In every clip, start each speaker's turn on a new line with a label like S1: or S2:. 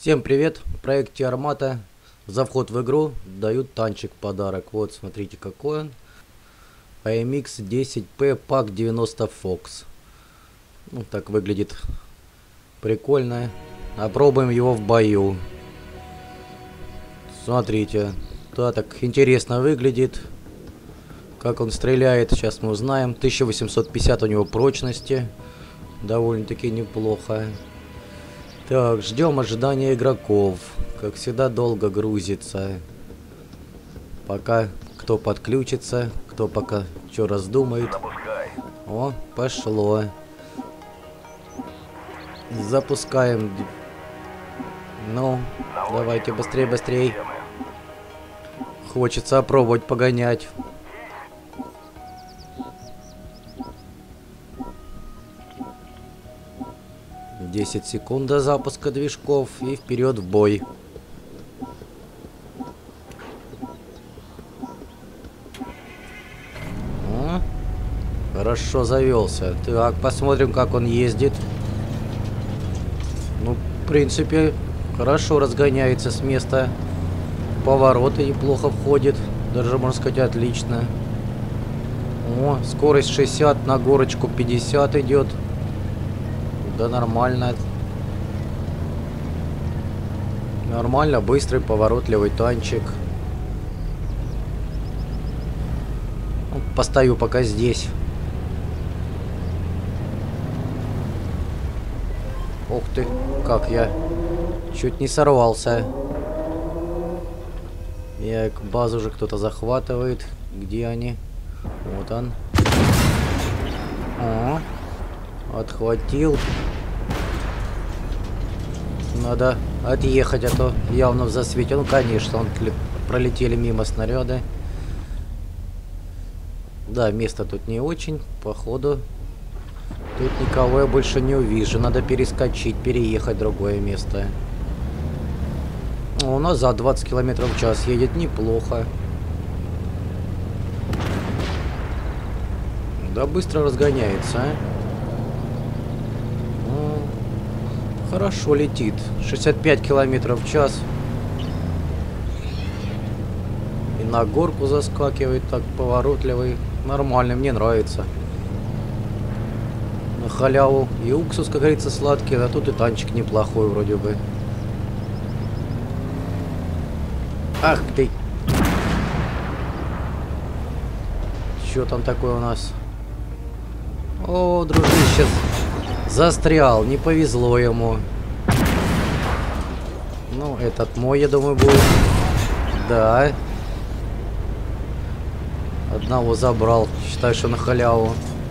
S1: Всем привет! В проекте Армата за вход в игру дают танчик в подарок. Вот, смотрите, какой он. AMX 10P Pack 90 Fox. Ну, так выглядит прикольно. Опробуем его в бою. Смотрите, да, так интересно выглядит. Как он стреляет, сейчас мы узнаем. 1850 у него прочности. Довольно-таки неплохо. Так, ждем ожидания игроков. Как всегда, долго грузится. Пока кто подключится, кто пока что раздумает. О, пошло. Запускаем. Ну, давайте быстрее, быстрее. Хочется опробовать погонять. Десять секунд до запуска движков и вперед в бой. О, хорошо завелся. Так, посмотрим, как он ездит. Ну, в принципе, хорошо разгоняется с места. Повороты неплохо входит. Даже, можно сказать, отлично. О, скорость 60, на горочку 50 идет. Да нормально. Нормально, быстрый, поворотливый танчик. Постою пока здесь. Ух ты, как я чуть не сорвался. Я базу уже кто-то захватывает. Где они? Вот он. О, отхватил. Надо отъехать, а то явно в засвете. Ну, конечно, пролетели мимо снаряды. Да, место тут не очень, походу. Тут никого я больше не увижу. Надо перескочить, переехать в другое место. У нас за 20 км в час едет неплохо. Да, быстро разгоняется, а? Хорошо летит. 65 км в час. И на горку заскакивает, так поворотливый. Нормально, мне нравится. На халяву. И уксус, как говорится, сладкий. А тут и танчик неплохой вроде бы. Ах ты! Что там такое у нас? О, дружище, застрял, не повезло ему. Ну, этот мой, я думаю, будет. Да. Одного забрал. Считай, что на халяву.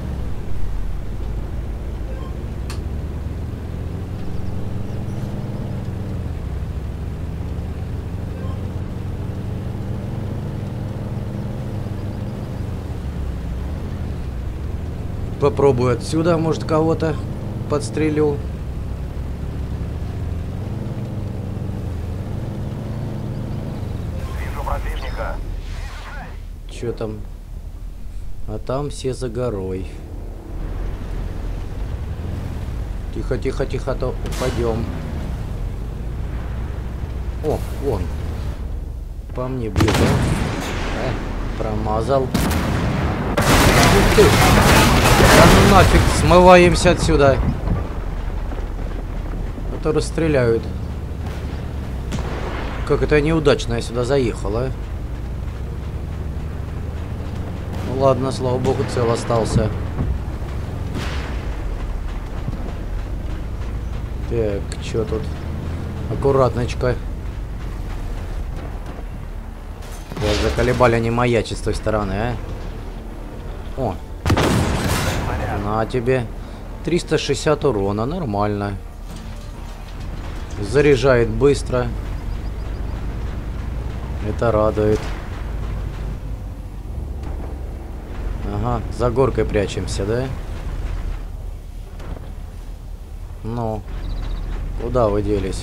S1: Попробую отсюда, может, кого-то подстрелю.
S2: Вижу противника.
S1: Чё там? А там все за горой. Тихо, тихо, тихо, а то упадем. О, вон. По мне бьет, да? Промазал. Ух ты! Да ну нафиг, смываемся отсюда. А то расстреляют. Как это неудачно я сюда заехала. Ну ладно, слава богу, цел остался. Так, что тут? Аккуратночка. Да, заколебали они маячить с той стороны, а? О! На тебе. 360 урона, нормально. Заряжает быстро. Это радует. Ага, за горкой прячемся, да? Ну, куда вы делись?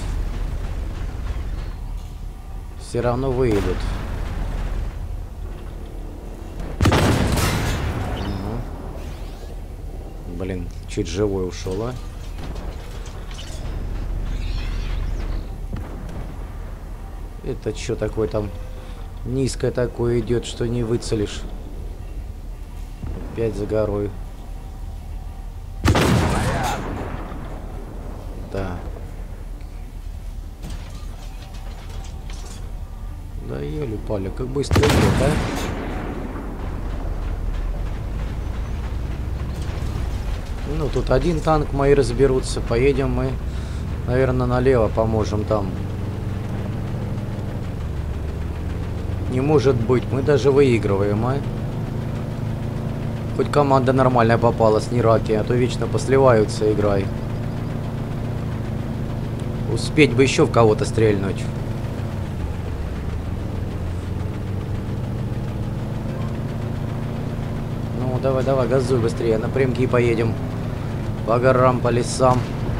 S1: Все равно выйдут. Блин, чуть живой ушел, а? Это что такое там? Низкое такое идет, что не выцелишь. Опять за горой. Да. Да ёли-пали, как быстро идет, а? Ну, тут один танк, мои разберутся. Поедем мы, наверное, налево, поможем там. Не может быть, мы даже выигрываем, а? Хоть команда нормальная попалась, не раки, а то вечно посливаются игрой. Успеть бы еще в кого-то стрельнуть. Ну, давай, давай, газуй быстрее, напрямки поедем. По горам, по лесам.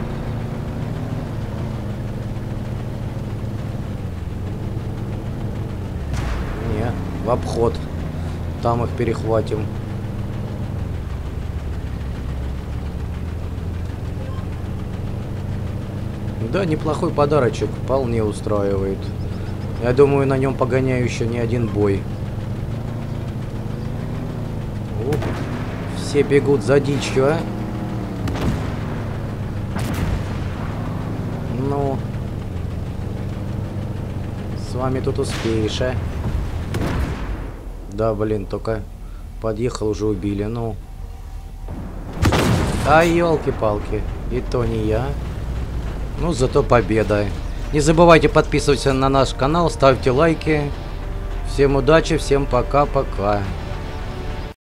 S1: Не, в обход. Там их перехватим. Да, неплохой подарочек, вполне устраивает. Я думаю, на нем погоняю еще не один бой. О, все бегут за дичью, а? Ну, с вами тут успеешь, а? Да, блин, только подъехал, уже убили, ну. А, елки-палки, и то не я. Ну, зато победа. Не забывайте подписываться на наш канал, ставьте лайки. Всем удачи, всем пока-пока.